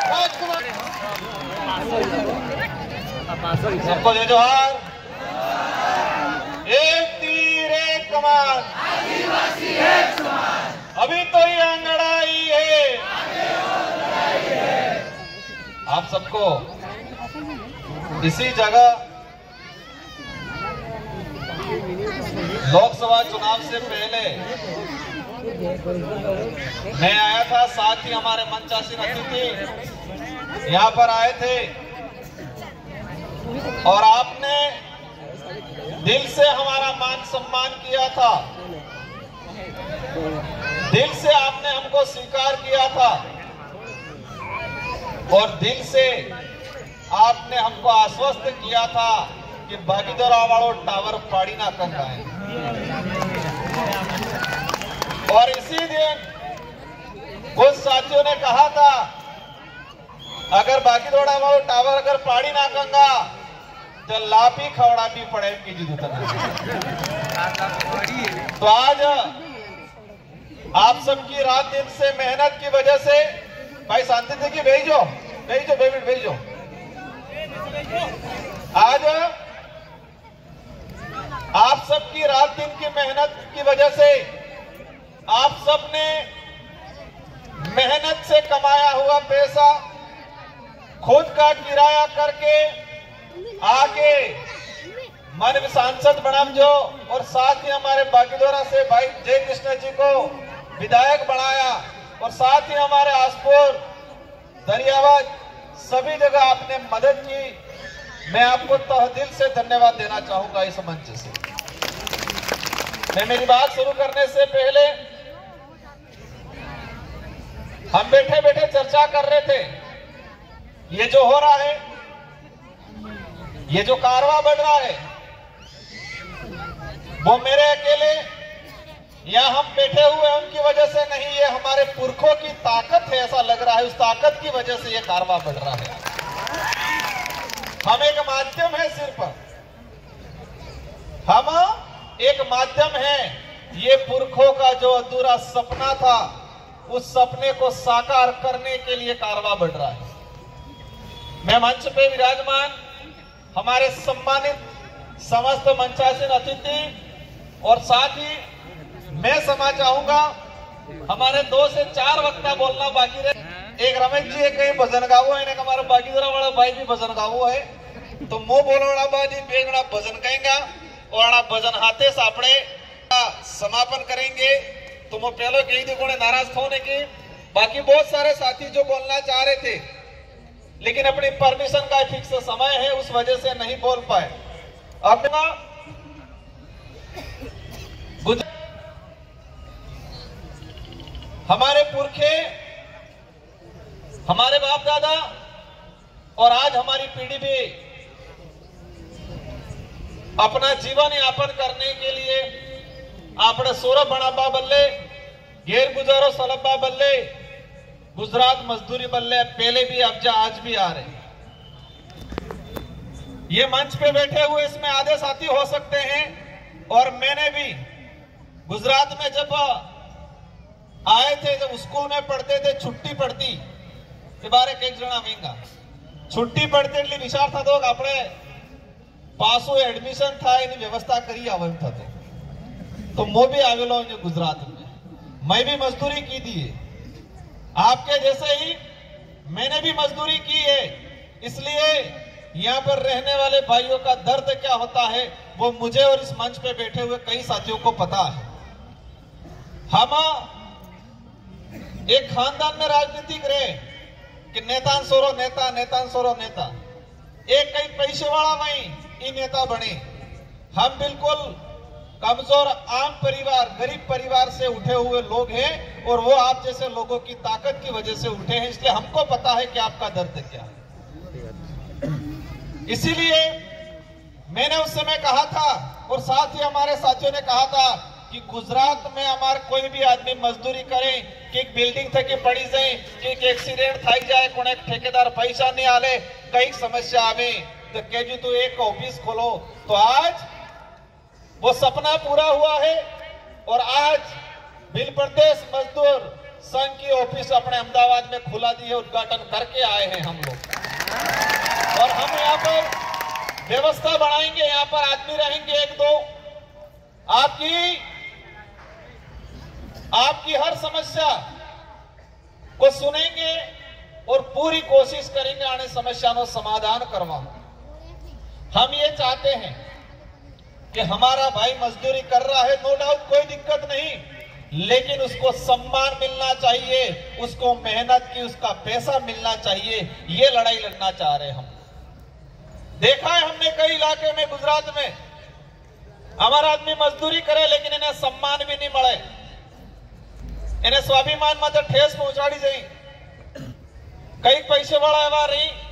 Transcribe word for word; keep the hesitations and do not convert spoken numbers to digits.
सबको जय जोहार। एक तीर एक कमान, आदिवासी एक समान। अभी तो ये अंगड़ाई है, आप सबको इसी जगह लोकसभा चुनाव से पहले मैं आया था, साथ ही हमारे मंचासीन अतिथि यहाँ पर आए थे और आपने दिल से हमारा मान सम्मान किया था, दिल से आपने हमको स्वीकार किया था और दिल से आपने हमको आश्वस्त किया था कि भागीदारा वालों टावर पाड़ी ना कर रहा है। और इसी दिन कुछ साथियों ने कहा था अगर भागीदारा वालों टावर अगर पाड़ी ना कंगा तो लापी खवड़ा भी पड़े की जिद तो आज आप सबकी रात दिन से मेहनत की वजह से भाई शांति थे कि भेजो भेजो बेबिट भेजो आज आप सबकी रात दिन की मेहनत की वजह से आप सबने मेहनत से कमाया हुआ पैसा खुद का किराया करके आगे माननीय सांसद बनाम जो और साथ ही हमारे भागीदारा से भाई जय कृष्ण जी को विधायक बनाया और साथ ही हमारे आसपुर दरियावाद सभी जगह आपने मदद की। मैं आपको तहे दिल से धन्यवाद देना चाहूंगा इस मंच से। मैं मेरी बात शुरू करने से पहले हम बैठे बैठे चर्चा कर रहे थे, ये जो हो रहा है, ये जो कारवां बढ़ रहा है, वो मेरे अकेले या हम बैठे हुए उनकी वजह से नहीं, ये हमारे पुरखों की ताकत है, ऐसा लग रहा है। उस ताकत की वजह से ये कारवां बढ़ रहा है। हम एक माध्यम है, सिर्फ हम एक माध्यम है। ये पुरखों का जो अधूरा सपना था, उस सपने को साकार करने के लिए कारवां बढ़ रहा है। मैं मंच पे विराजमान हमारे सम्मानित समस्त मंचासीन अतिथि और साथ ही मैं समा चाहूंगा, हमारे दो से चार वक्ता बोलना बाकी रहे। एक रमेश जी कहीं भजन गावो है, एक हमारा भागीदारा वाला भाई भी भजन गावो है, तो मुंह बोलना बाजी बेगड़ा भजन कहेंगे और भजन हाथे सापड़े समापन करेंगे। तो मैं पहले कही थी कोने नाराज होने की, बाकी बहुत सारे साथी जो बोलना चाह रहे थे लेकिन अपनी परमिशन का फिक्स समय है, उस वजह से नहीं बोल पाए। अब हमारे पुरखे, हमारे बाप दादा और आज हमारी पीढ़ी भी अपना जीवन यापन करने के लिए आपने सोरभ बनाबा बल्ले गैर गुजारो सलब्बा बल्ले गुजरात मजदूरी बल्ले पहले भी अब जा आज भी आ रहे। ये मंच पे बैठे हुए इसमें आधे साथी हो सकते हैं और मैंने भी गुजरात में जब आए थे, जब स्कूल में पढ़ते थे, छुट्टी पड़ती के बारे कई जना महंगा छुट्टी पड़ते એટલે વિચાર થતો કે આપણે પાછું એડમિશન થાય એની વ્યવસ્થા કરી આવે એમ થતું। तो मैं भी आवेलो हूं गुजरात में, मैं भी मजदूरी की थी, आपके जैसे ही मैंने भी मजदूरी की है, इसलिए यहाँ पर रहने वाले भाइयों का दर्द क्या होता है वो मुझे और इस मंच पे बैठे हुए कई साथियों को पता है। हम एक खानदान में राजनीतिक रहे कि नेता सोरो नेता नेता सोरो नेता, एक कई पैसे वाला नहीं ये नेता बने। हम बिल्कुल कमजोर आम परिवार, गरीब परिवार से उठे हुए लोग हैं और वो आप जैसे लोगों की ताकत की वजह से उठे हैं, इसलिए हमको पता है कि आपका दर्द क्या है। इसीलिए मैंने उस समय कहा था और साथ ही हमारे साथियों ने कहा था कि गुजरात में हमारे कोई भी आदमी मजदूरी करे कि एक बिल्डिंग थे कि पड़ी जाए कि एक एक्सीडेंट थी जाए, को ठेकेदार पैसा नहीं आले, कई समस्या आवे तो कहजू तू एक ऑफिस खोलो। तो आज वो सपना पूरा हुआ है और आज बिल प्रदेश मजदूर संघ की ऑफिस अपने अहमदाबाद में खुला दी है, उद्घाटन करके आए हैं हम लोग। और हम यहाँ पर व्यवस्था बढ़ाएंगे, यहाँ पर आदमी रहेंगे एक दो, आपकी आपकी हर समस्या को सुनेंगे और पूरी कोशिश करेंगे आने समस्या का समाधान करवा। हम ये चाहते हैं कि हमारा भाई मजदूरी कर रहा है, नो डाउट, कोई दिक्कत नहीं, लेकिन उसको सम्मान मिलना चाहिए, उसको मेहनत की उसका पैसा मिलना चाहिए। ये लड़ाई लड़ना चाह रहे हैं हम। देखा है हमने कई इलाके में, गुजरात में, हमारा आदमी मजदूरी करे लेकिन इन्हें सम्मान भी नहीं मिले, इन्हें स्वाभिमान में ठेस पहुंचाड़ी जाए। कई पैसे वाला एवं रही